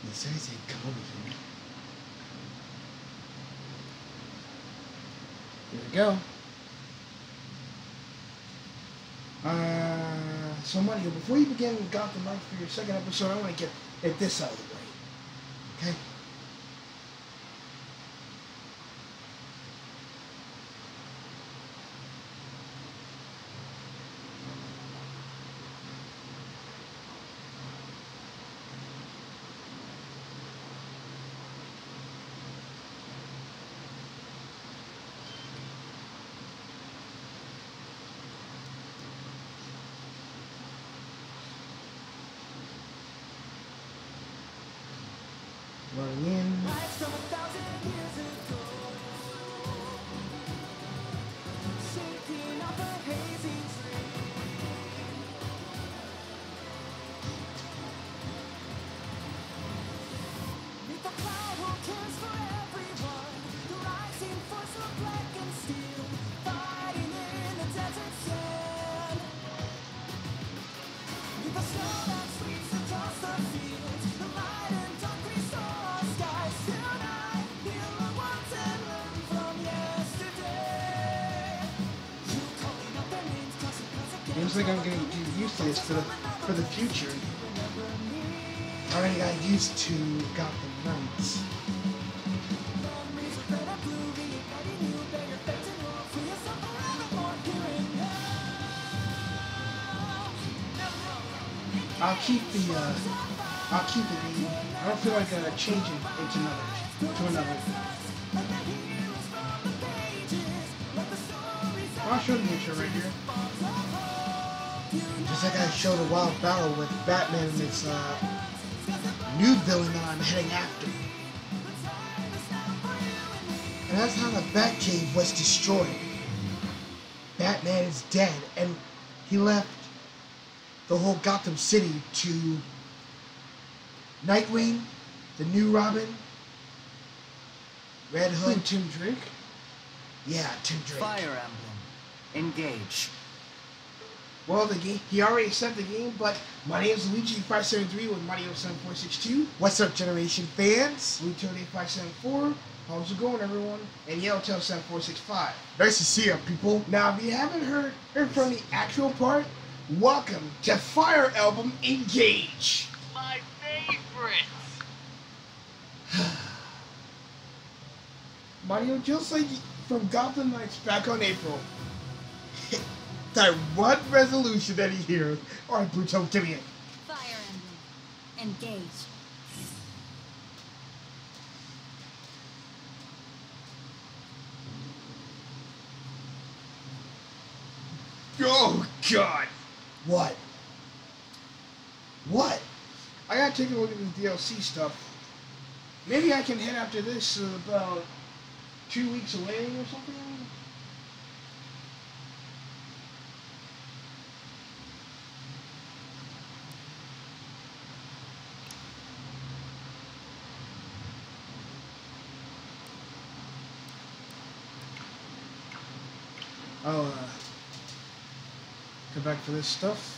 It says it coming. Here we go. So Mario, before you begin Gotham Knights for your second episode, I want to get this out of the way. Okay? Running in. Seems like I'm gonna get used to this for the future. I already got used to Gotham Knights. I'll keep the name. I don't feel like changing to another. I'll show the intro right here. Just like I showed a wild battle with Batman and this new villain that I'm heading after. And that's how the Batcave was destroyed. Batman is dead, and he left the whole Gotham City to Nightwing, the new Robin, Red Hood. Tim Drake? Yeah, Tim Drake. Fire Emblem. Engage. Well, he already set the game, but my name is Luigi573 with Mario7462. What's up, Generation fans? Luigi574. How's it going, everyone? And Yellowtail7465. Nice to see you, people. Now, if you haven't heard from the actual part, welcome to Fire Emblem Engage. My favorite. Mario, just like from Gotham Knights back on April. That one resolution that he hears. Alright, Pluto, give me it. Fire Emblem. Engage. Oh, God. What? What? I gotta take a look at the DLC stuff. Maybe I can head after this about 2 weeks away or something. I'll come back for this stuff.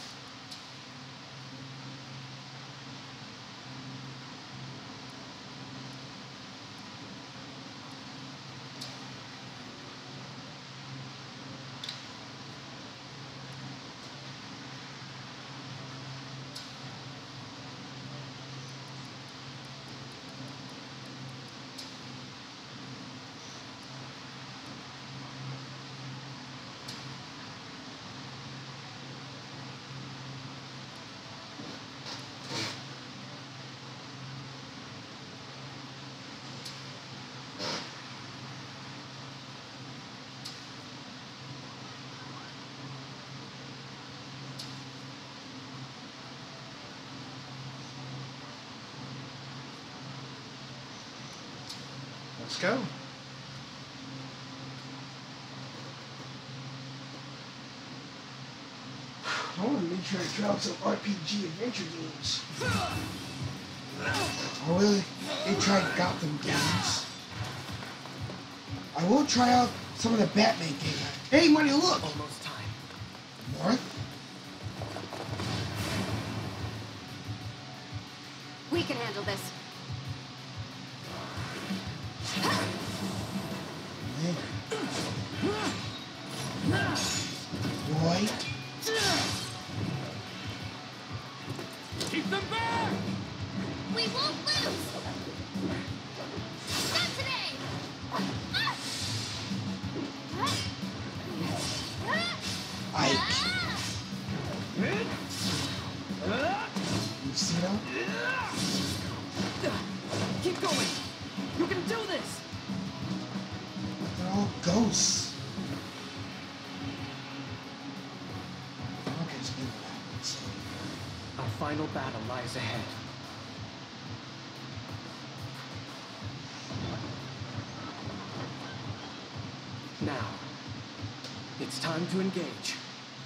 Let's go. I want to make sure I try out some RPG adventure games. I really tried Gotham games. I will try out some of the Batman games. Hey, Money, look! Almost time. North? We can handle this. Keep them back! We won't lose! Not today! Ike. You see them? Keep going! You can do this! They're all ghosts. Okay, so maybe that happens. Our final battle lies ahead. Now, it's time to engage.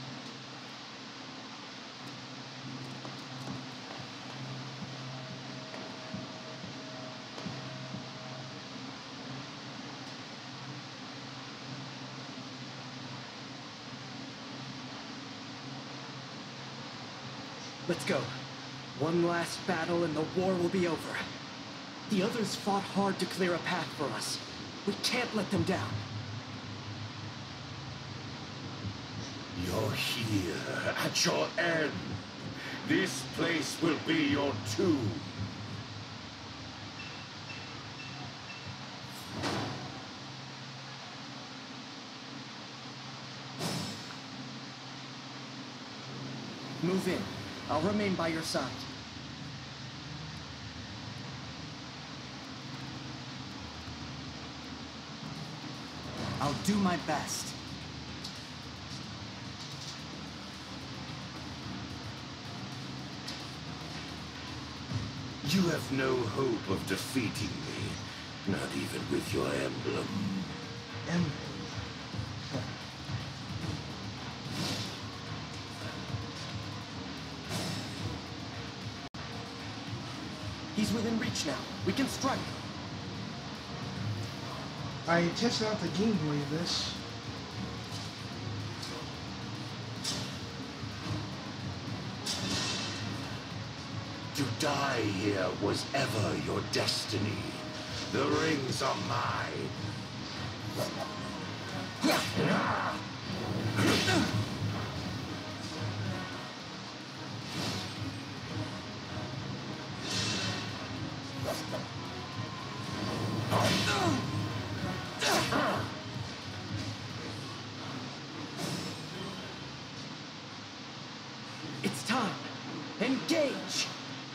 Let's go. One last battle and the war will be over. The others fought hard to clear a path for us. We can't let them down. You're here, at your end. This place will be your tomb. Move in. I'll remain by your side. I'll do my best. You have no hope of defeating me, not even with your emblem. Emblem. He's within reach now. We can strike. I tested out the Game Boy of this. To die here was ever your destiny. The rings are mine. It's time. Engage!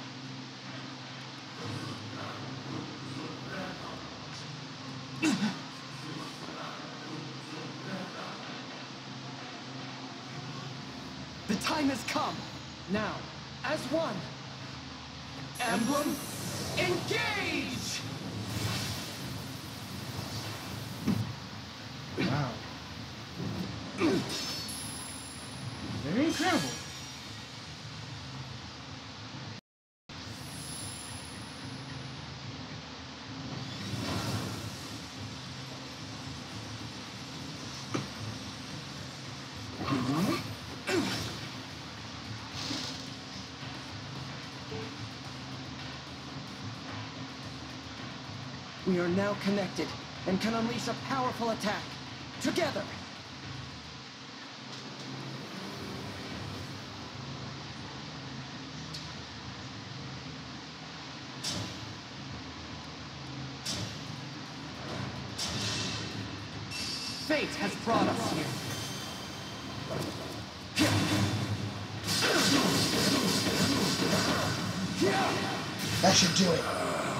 The time has come. Now, as one. Emblem, engage! Wow. Very incredible. We are now connected and can unleash a powerful attack. Together! Fate has brought us here. That should do it.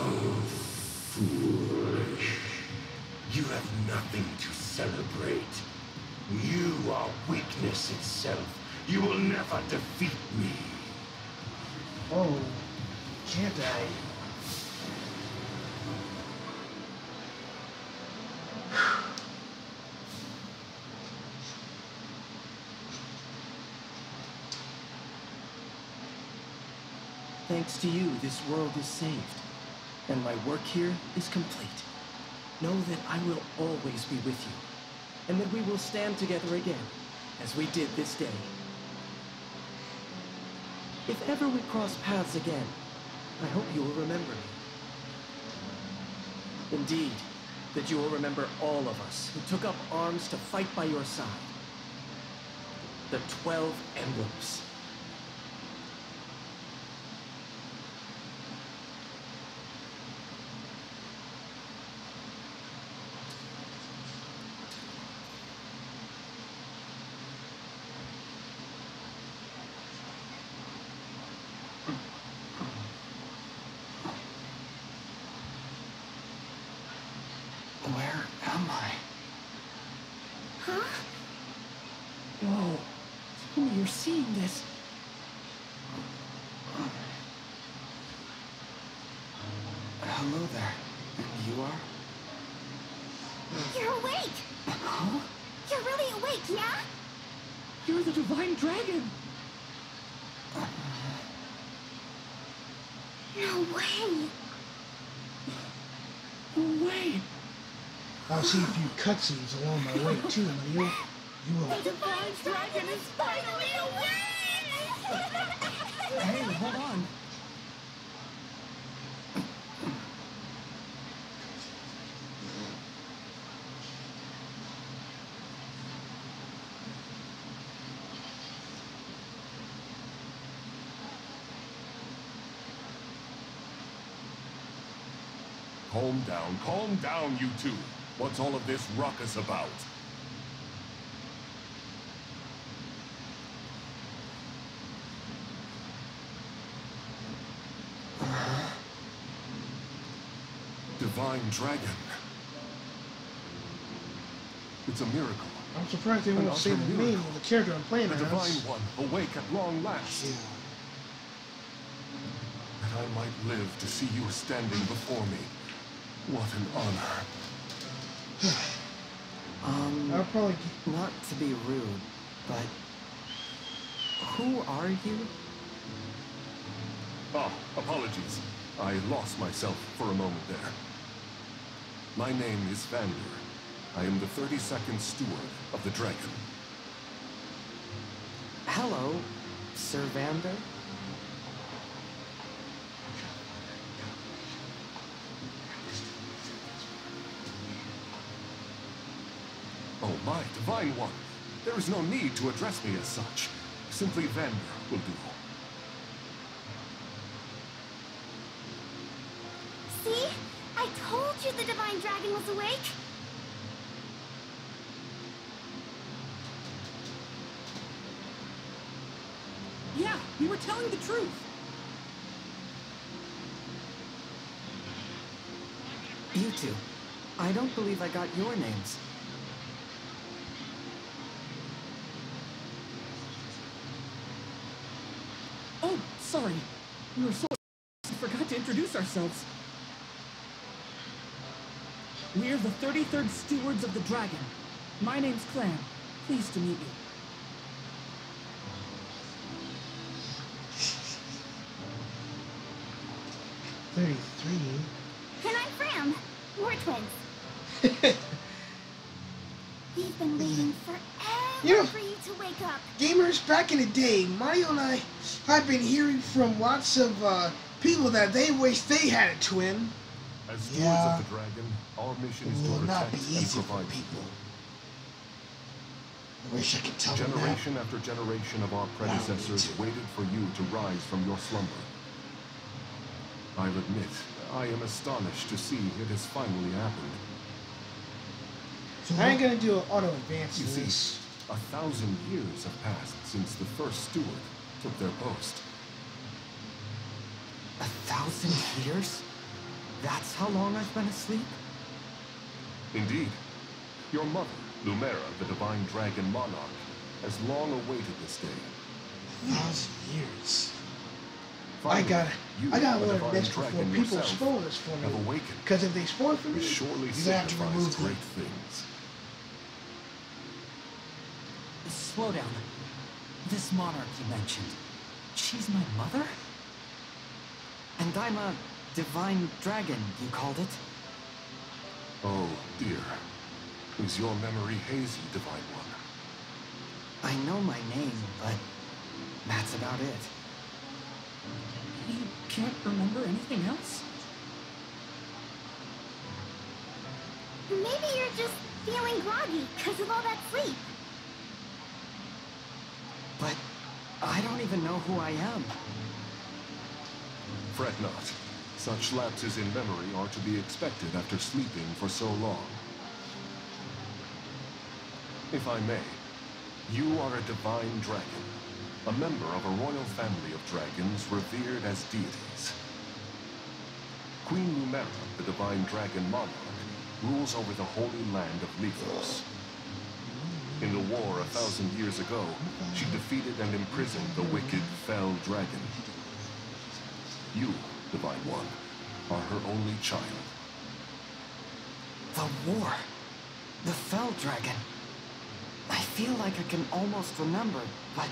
Foolish. You have nothing to celebrate. You are weakness itself. You will never defeat me. Oh, can't I? Thanks to you, this world is saved, and my work here is complete. Know that I will always be with you, and that we will stand together again, as we did this day. If ever we cross paths again, I hope you will remember me. Indeed, that you will remember all of us who took up arms to fight by your side. The 12 emblems. from this. Hello there. And you are? You're awake! Huh? You're really awake, yeah? You're the Divine Dragon! No way! No way! I'll see a few cutscenes along my way too, Mario. You will. The Divine Dragon is finally awake! Hey, hold on. Calm down, you two. What's all of this ruckus about? Divine Dragon. It's a miracle. I'm surprised they won't say the name of the character I'm playing The as. Divine One, awake at long last. Yeah. That I might live to see you standing before me. What an honor. I'll probably. Not to be rude, but who are you? Ah, apologies. I lost myself for a moment there. My name is Vander. I am the 32nd Steward of the Dragon. Hello, Sir Vander. Oh my Divine One, there is no need to address me as such. Simply Vander will do. See? I told you the Divine Dragon was awake! Yeah, you were telling the truth. You two. I don't believe I got your names. Oh, sorry. We were so forgot to introduce ourselves. We're the 33rd Stewards of the Dragon. My name's Clan. Pleased to meet you. And I'm Fram. We're twins. We've been waiting forever Yeah. for you to wake up. Gamers, back in the day, Mario and I have been hearing from lots of people that they wish they had a twin. As stewards Yeah. of the Dragon, our mission It is will to not protect be and easy for provide people. I wish I could tell them that. Generation after generation of our predecessors too. waited for you to rise from your slumber. I'll admit, I am astonished to see it has finally happened. I ain't gonna do an auto advance You to see, this. 1,000 years have passed since the first steward took their post. 1,000 years? That's how long I've been asleep? Indeed, your mother, Lumera, the Divine Dragon Monarch, has long awaited this day. 1,000 years. I Finally, gotta you, learn the Divine this before Dragon people yourself, spoil this for have me. awakened. Because if they spoil it for me, It surely you're gonna have to remove signifies them. great things. Slow down. This monarch you mentioned, she's my mother? And I'm a Divine Dragon, you called it? Oh, dear. Is your memory hazy, Divine One? I know my name, but that's about it. You can't remember anything else? Maybe you're just feeling groggy because of all that sleep. But I don't even know who I am. Fret not. Such lapses in memory are to be expected after sleeping for so long. If I may, you are a Divine Dragon, a member of a royal family of dragons revered as deities. Queen Lumera, the Divine Dragon Monarch, rules over the holy land of Lethos. In the war 1,000 years ago, she defeated and imprisoned the wicked, fell dragon. You, Divine One, are her only child. The war. The Fell Dragon. I feel like I can almost remember, but...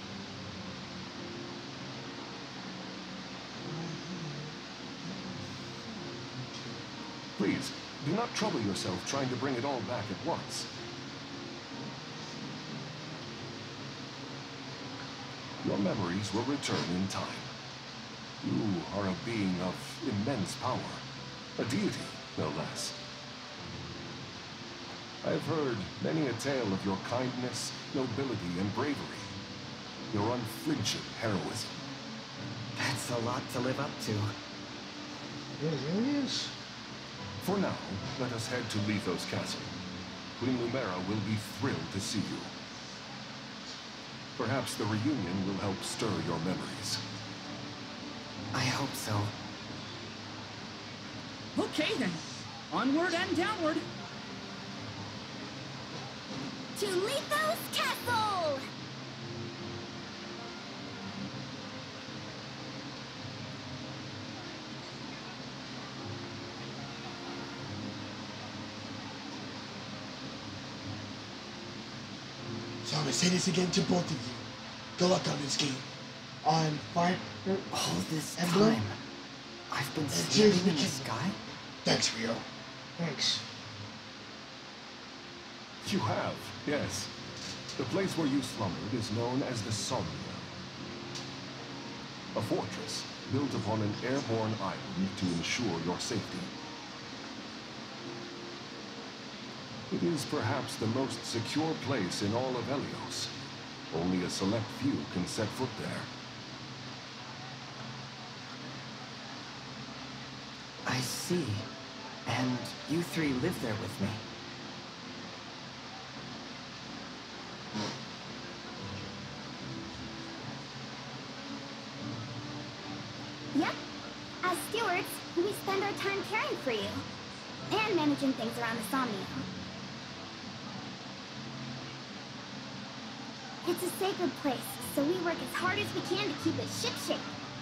Please, do not trouble yourself trying to bring it all back at once. Your memories will return in time. You are a being of immense power. A deity, no less. I have heard many a tale of your kindness, nobility, and bravery. Your unflinching heroism. That's a lot to live up to. Yeah, it really is. For now, let us head to Lethos Castle. Queen Lumera will be thrilled to see you. Perhaps the reunion will help stir your memories. I hope so. Okay then. Onward and downward. To Lethos Castle! So I'm gonna say this again to both of you. Good luck on this game. On Fire All this Emblem? time, I've been Tears sleeping in the Witching. sky? Thanks, Rio. Thanks. You have, yes. The place where you slumbered is known as the Somnia. A fortress built upon an airborne island to ensure your safety. It is perhaps the most secure place in all of Helios. Only a select few can set foot there. I see. And you three live there with me. Yep. As stewards, we spend our time caring for you. And managing things around the Somnia. It's a sacred place, so we work as hard as we can to keep it shipshape.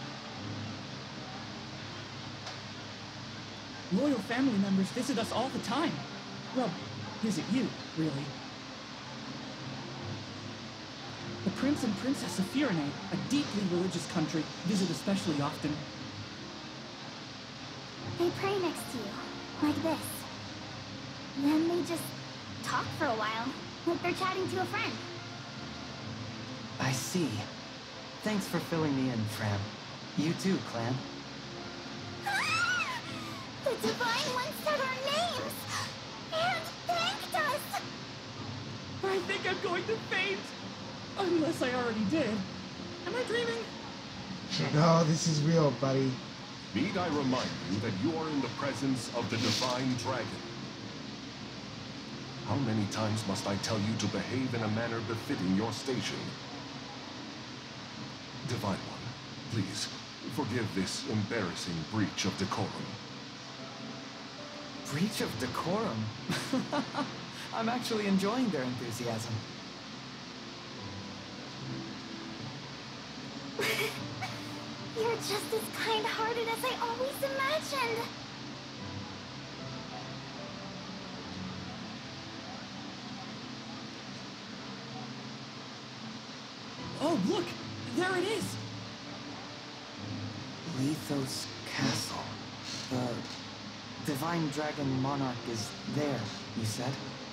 Royal family members visit us all the time. Well, visit you, really. The Prince and Princess of Firene, a deeply religious country, visit especially often. They pray next to you, like this. Then they just talk for a while, like they're chatting to a friend. I see. Thanks for filling me in, Fran. You too, Clan. The Divine One said our names! And thanked us! I think I'm going to faint. Unless I already did. Am I dreaming? No, this is real, buddy. Need I remind you that you are in the presence of the Divine Dragon? How many times must I tell you to behave in a manner befitting your station? Divine One, please, forgive this embarrassing breach of decorum. Breach of decorum? I'm actually enjoying their enthusiasm. You're just as kind-hearted as I always imagined. Oh, look! There it is! Lethos Castle. The Divine Dragon Monarch is there, you said?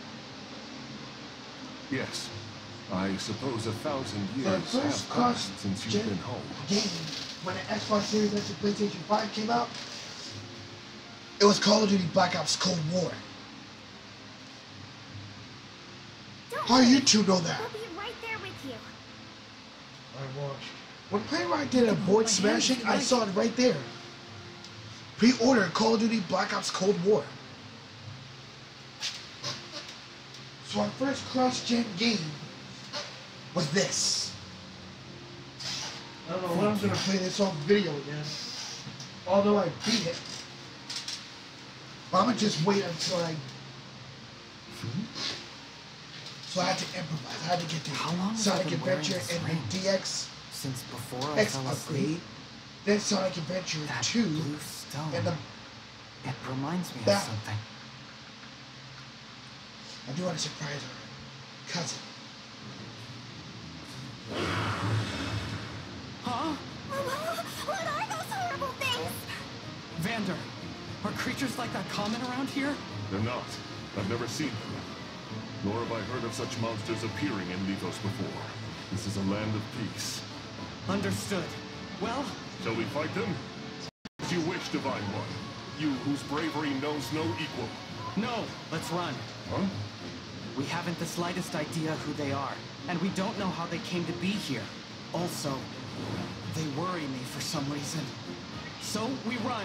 Yes. I suppose 1,000 The years first have cross passed since you've been home. game, when the Xbox Series X and PlayStation 5 came out, it was Call of Duty Black Ops Cold War. Don't How worry. you two know that? We'll be right there with you. I watched. When Playwright did a board smashing, I saw it right there. Pre-order Call of Duty Black Ops Cold War. So our first cross-gen game was this. I don't know when I'm gonna play this on video again. Although I beat it. But I'm gonna just wait until I So I had to improvise. I had to get the How long have I Sonic been wearing Adventure this and ring? the DX Since before I X fell asleep? upgrade. Then Sonic Adventure That 2 blue stone. and the It reminds me of that- something. I do want to surprise our cousin. Huh? What are those horrible things? Vander, are creatures like that common around here? They're not. I've never seen them. Nor have I heard of such monsters appearing in Lithos before. This is a land of peace. Understood. Well, Shall we fight them? As you wish, Divine One. You whose bravery knows no equal. no, let's run. Huh? We haven't the slightest idea who they are, and we don't know how they came to be here. Also, they worry me for some reason. So, we run.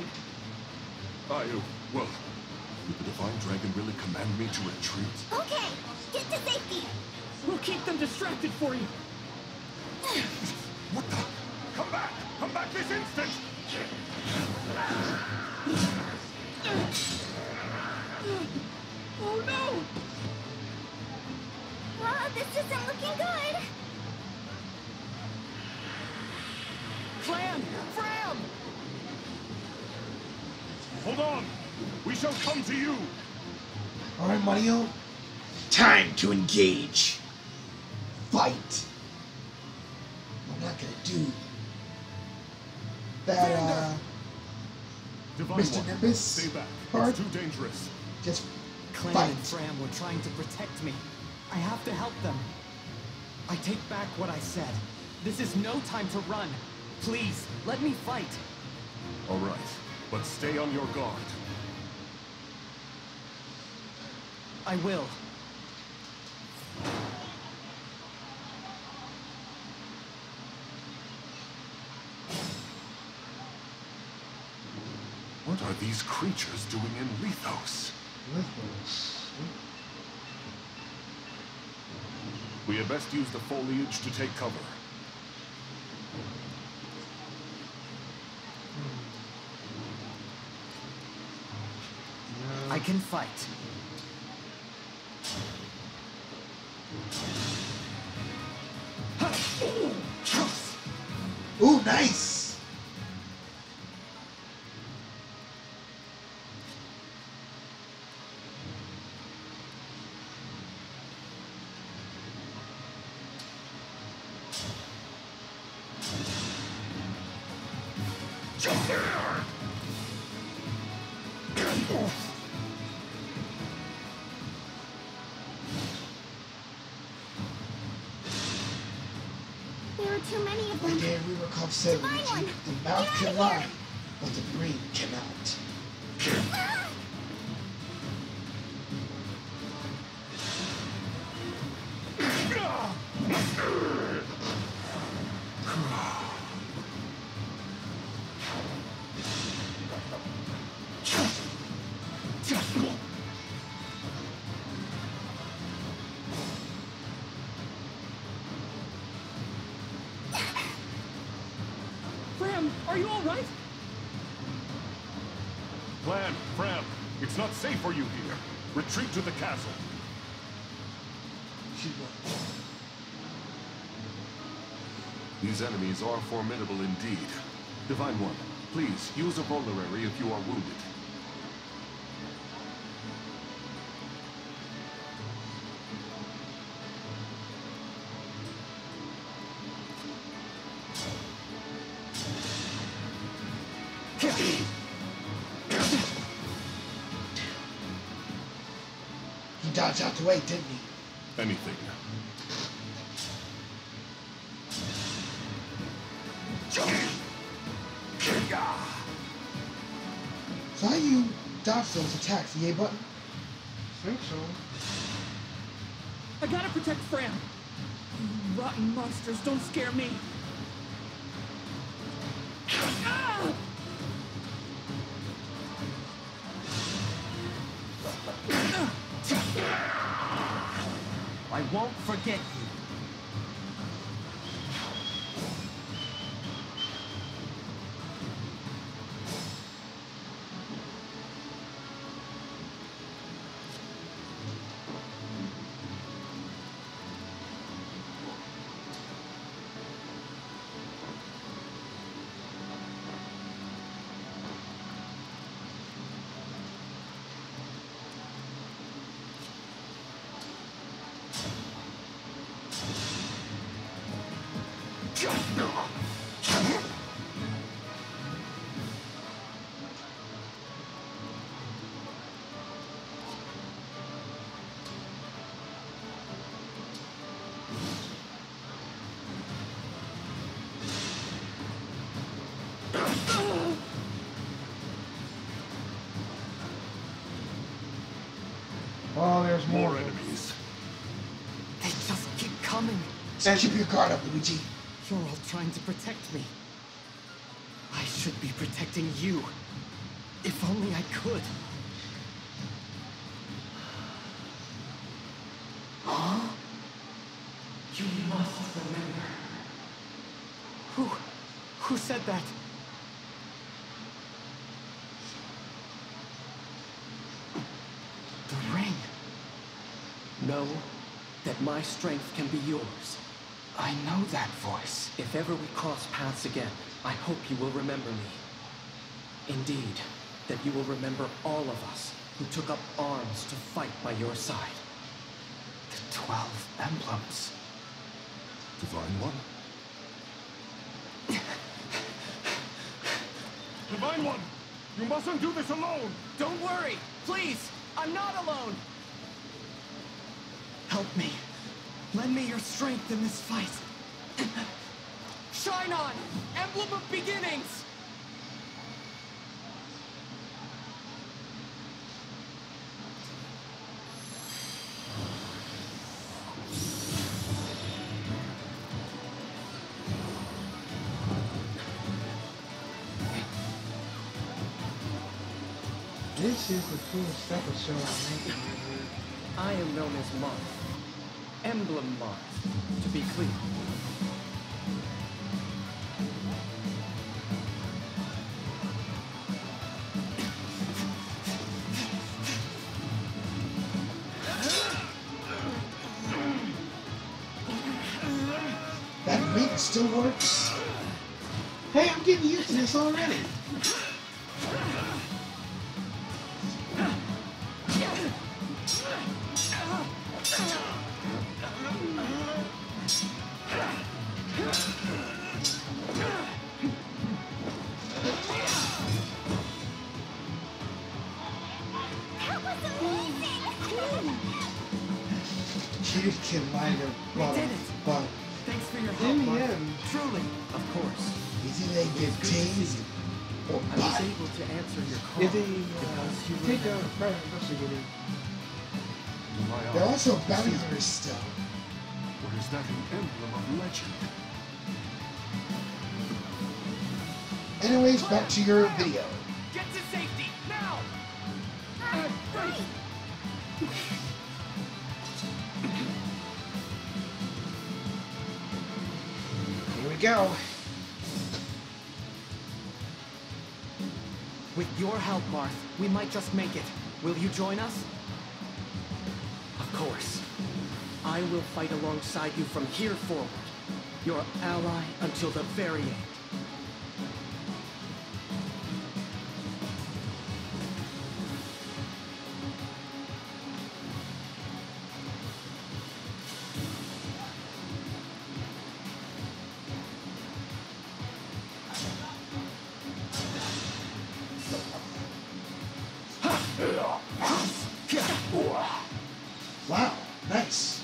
Well, did the Divine Dragon really command me to retreat? Okay, get to safety. We'll keep them distracted for you. What the? Come back! Come back this instant! Oh no! This isn't looking good. Clan! Fram! Hold on! We shall come to you! Alright, Mario. Time to engage. Fight. I'm not gonna do that, Divine Mr. One, Nimbus stay back. part. It's too dangerous. Just Clan fight. and Fram were trying to protect me. I have to help them. I take back what I said. This is no time to run. Please, let me fight. All right, but stay on your guard. I will. What are these creatures doing in Lithos? We had best use the foliage to take cover. I can fight. Ooh, nice. There are too many of them. One day we were called said Divine Luigi. One, The mouth get out can of lie, here. but the brain cannot. Ah! Fram, are you alright? Plan, Fram, it's not safe for you here. Retreat to the castle. She won. These enemies are formidable indeed. Divine One, please use a vulnerary if you are wounded. He dodged out the way, didn't he? Anything. So how you dodge those attacks? The A button? I think so. I gotta protect Fram. You rotten monsters don't scare me. Ah! I won't forget you. have more enemies. They just keep coming. So keep your guard up, Luigi. You're all trying to protect me. I should be protecting you. If only I could. Huh? You must remember. Who said that? The ring. Know that my strength can be yours. I know that voice. If ever we cross paths again, I hope you will remember me. Indeed, that you will remember all of us who took up arms to fight by your side. The 12 emblems. Divine One? Divine One! You mustn't do this alone! Don't worry! Please! I'm not alone! Help me. Lend me your strength in this fight. Shine on! Emblem of Beginnings! This is the coolest episode I'm making. I am known as Marth. Emblem Marth, to be clear. That beat still works. Hey, I'm getting used to this already. That was amazing! You can line her We did it! but Thanks for your help, in the Marth. end, Truly. Of course. either they get Good to see tased you. or I was body. able to answer your call. If they because you take down remember. a private investigator, My they're eye. also bounty hunters still. Or is that an emblem of legend? Anyways, back to your video. Get to safety, now! Here we go. With your help, Marth, we might just make it. Will you join us? Of course. I will fight alongside you from here forward. Your ally until the very end. Wow, nice.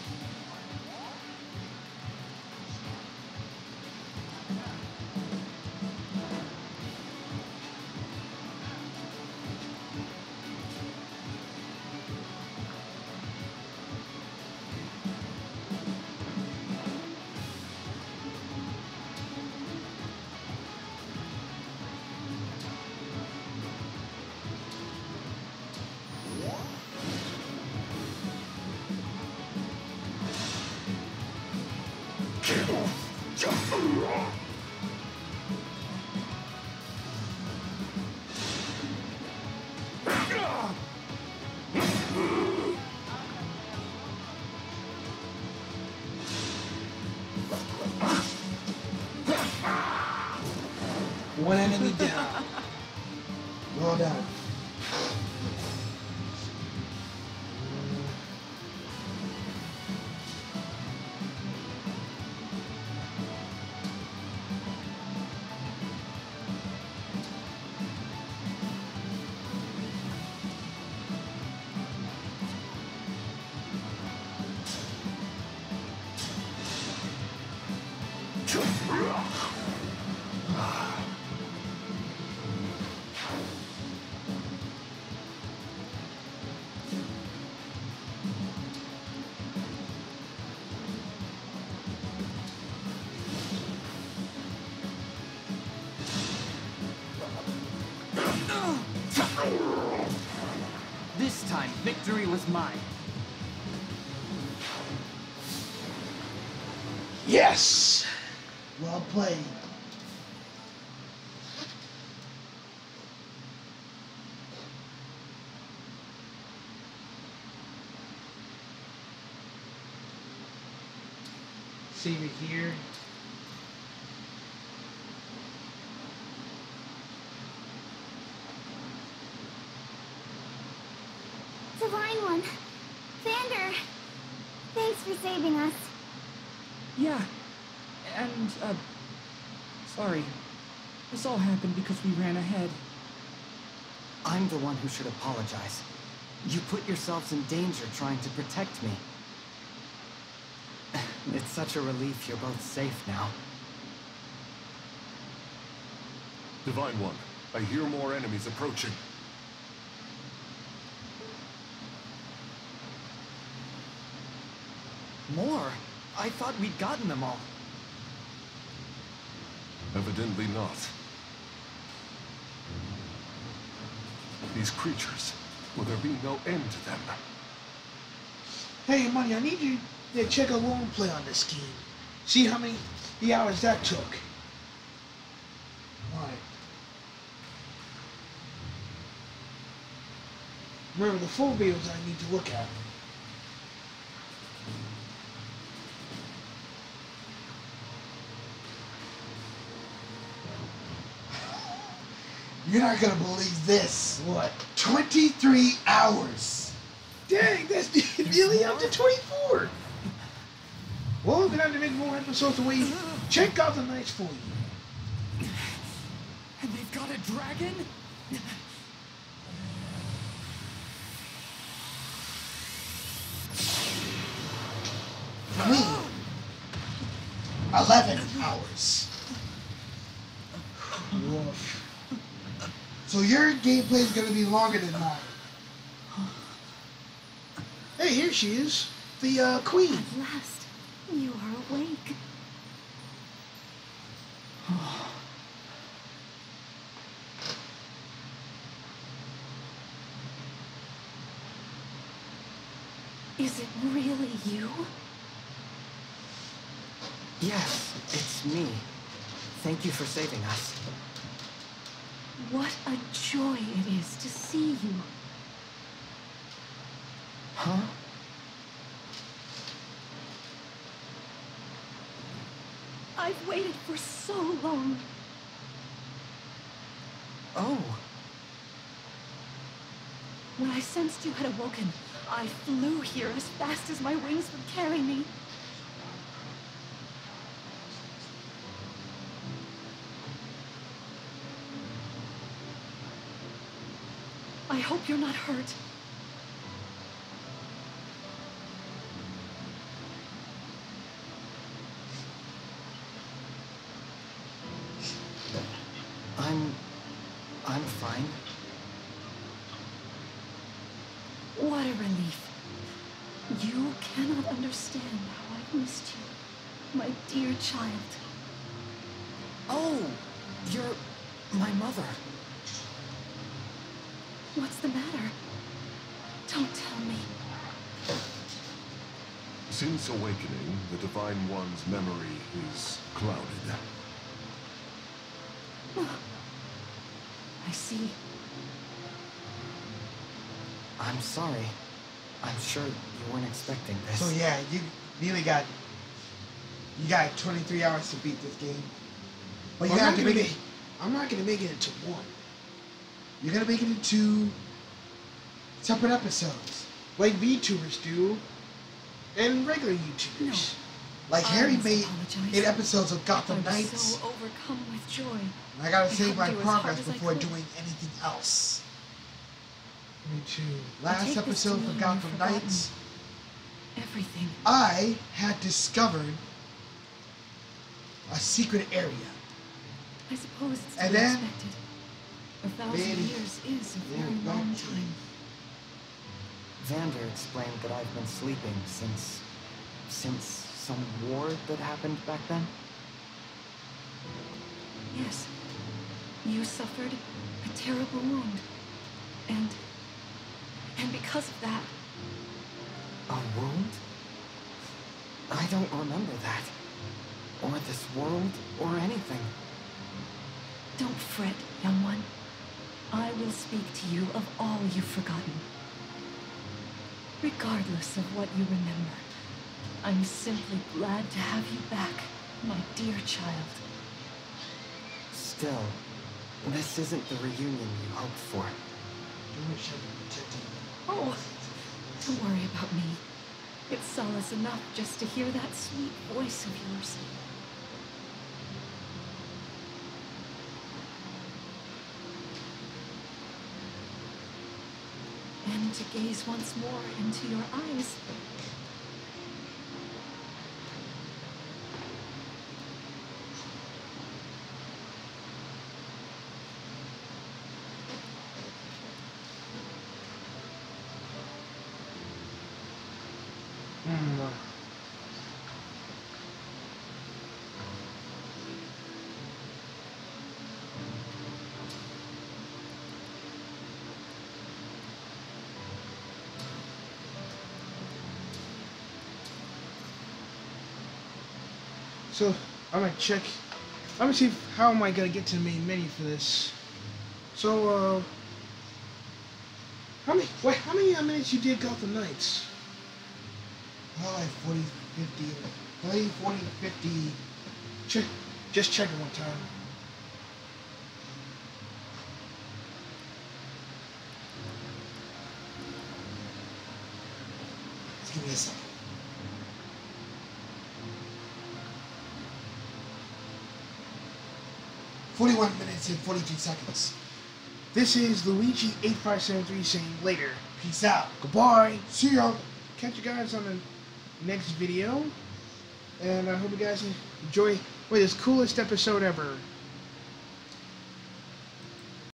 One enemy down. Well done. time, victory was mine. Yes! Well played. Save it here. Divine One. Vander. Thanks for saving us. Yeah. And, sorry. This all happened because we ran ahead. I'm the one who should apologize. You put yourselves in danger trying to protect me. It's such a relief you're both safe now. Divine One, I hear more enemies approaching. More? I thought we'd gotten them all. Evidently not. These creatures, will there be no end to them? Hey, Money, I need you to check a long play on this game. See how many hours that took. Alright. Remember, the full videos I need to look at. You're not gonna believe this. What? 23 hours. Dang, that's nearly up to 24. Well, we're gonna have to make more episodes to wait. Check out the nights for you. And they've got a dragon? For me, 11 hours. Woof. So your gameplay is going to be longer than mine. Hey, here she is. The, queen. At last, you are awake. Is it really you? Yes, it's me. Thank you for saving us. What a joy it is to see you. Huh? I've waited for so long. Oh. When I sensed you had awoken, I flew here as fast as my wings would carry me. I hope you're not hurt. I'm fine. What a relief. You cannot understand how I've missed you, my dear child. Oh, you're my mother. What's the matter? Don't tell me. Since awakening, the Divine One's memory is clouded. I see. I'm sorry. I'm sure you weren't expecting this. So yeah, you got 23 hours to beat this game. But you have to make it. I'm not gonna make it into one. You're gonna make it into separate episodes, like VTubers do, and regular YouTubers. No. Like I Harry must made apologize. 8 episodes of Gotham I'm Knights. so overcome with joy. And I gotta I save had my to do as hard progress as I before could. doing anything else. Me too. I Last take this episode to for mean Gotham you've forgotten Knights, Everything. I had discovered a secret area. I suppose it's to And be then- expected. 1,000 Then- years is a very long time. Vander explained that I've been sleeping since some war that happened back then. Yes. You suffered a terrible wound. And because of that. A wound? I don't remember that. Or this world, or anything. Don't fret, young one. I will speak to you of all you've forgotten. Regardless of what you remember, I'm simply glad to have you back, my dear child. Still, this isn't the reunion you hoped for. Oh, don't worry about me. It's solace enough just to hear that sweet voice of yours. And to gaze once more into your eyes. So I'm gonna check. I'm gonna see how am I gonna get to the main menu for this. So how many minutes you did Gotham Knights? Oh, like 40, 50, 30, 40 to 50. Just check it one time. Just give me a second. "41 minutes and 42 seconds. This is Luigi8573 saying later. Peace out. Goodbye. See ya. Catch you guys on the next video. And I hope you guys enjoy this coolest episode ever.